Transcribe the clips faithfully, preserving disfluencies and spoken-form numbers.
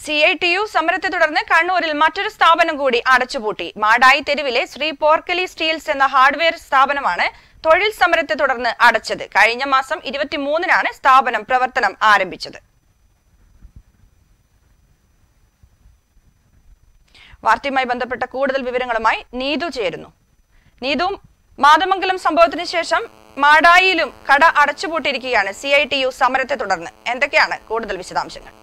C I T U സമരത്തെ തുടർന്ന് കണ്ണൂരിൽ മറ്റൊരു സ്ഥാപനം കൂടി അടച്ചുപൂട്ടി. മാടായി തെരുവിലെ ശ്രീ പോർക്കലി സ്റ്റീൽസ് എന്ന ഹാർഡ്വെയർ സ്ഥാപനമാണ് തൊഴിൽ സമരത്തെ തുടർന്ന് അടച്ചത്. കഴിഞ്ഞ മാസം ഇരുപത്തിമൂന്നിനാണ് സ്ഥാപനം പ്രവർത്തനം ആരംഭിച്ചത്. വാർത്തയുമായി ബന്ധപ്പെട്ട കൂടുതൽ വിവരങ്ങളുമായി നീതു ചേരുന്നു. നീതു, മാതമംഗലം സംഭവത്തിന് ശേഷം മാടായിയിലും കട അടച്ചുപൂട്ടിയിരിക്കുകയാണ് സി ഐ ടി യു സമരത്തെ തുടർന്ന്. എന്തൊക്കെയാണ് കൂടുതൽ വിശദാംശങ്ങൾ?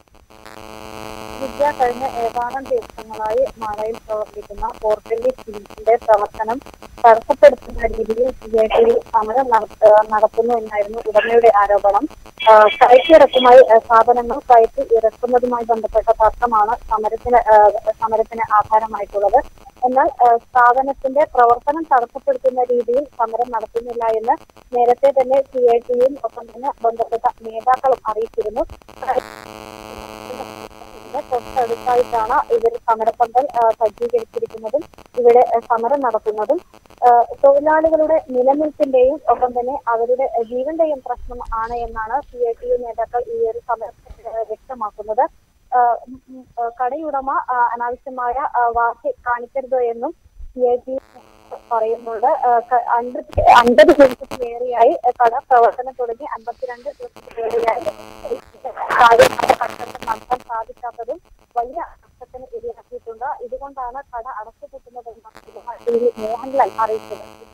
വിദ്യ കഴിഞ്ഞ ഏതാനും ദിവസങ്ങളായി മാടായിൽ പ്രവർത്തിക്കുന്ന പോർക്കലി സ്റ്റീൽസിന്റെ പ്രവർത്തനം തടസ്സപ്പെടുത്തുന്ന രീതിയിൽ സി ഐ ടി യു സമരം നടത്തുന്നു എന്നായിരുന്നു ഉടമയുടെ ആരോപണം. കയറ്റി ഇറക്കുമായി സാധനങ്ങൾ കയറ്റി ഇറക്കുന്നതുമായി ബന്ധപ്പെട്ട തർക്കമാണ് സമരത്തിന് സമരത്തിന് ആധാരമായിട്ടുള്ളത്. എന്നാൽ സ്ഥാപനത്തിന്റെ പ്രവർത്തനം തടസ്സപ്പെടുത്തുന്ന രീതിയിൽ സമരം നടത്തുന്നില്ല എന്ന് നേരത്തെ തന്നെ സി ഐ ടിയും ഒപ്പം തന്നെ ബന്ധപ്പെട്ട നേതാക്കളും അറിയിച്ചിരുന്നു. തൊട്ടടുത്തായിട്ടാണ് ഇവർ സമരപ്പന്തൽ സജ്ജീകരിച്ചിരിക്കുന്നതും ഇവിടെ സമരം നടത്തുന്നതും. തൊഴിലാളികളുടെ നിലനിൽപ്പിന്റെയും ഒപ്പം തന്നെ അവരുടെ ജീവന്റെയും പ്രശ്നം ആണ് എന്നാണ് സി ഐ ടി യു നേതാക്കൾ ഈ ഒരു സമരത്തിൽ വ്യക്തമാക്കുന്നത്. കടയുടമ അനാവശ്യമായ വാശി കാണിക്കരുത് എന്നും സി ഐ ടി യു പറയുന്നുണ്ട്. അൻപത്തി അൻപത് ദിവസത്തിലേറെയായി കട പ്രവർത്തനം തുടങ്ങി അൻപത്തിരണ്ട് ദിവസത്തിലേറെയായി കാര്യമായ കച്ചവടം നടത്താൻ സാധിക്കാത്തതും വലിയ നഷ്ടത്തിന് ഇടയാക്കിയിട്ടുണ്ട്. ഇതുകൊണ്ടാണ് കട അടച്ചുപൂട്ടുന്നതെന്ന് മോഹൻലാൽ അറിയിച്ചത്.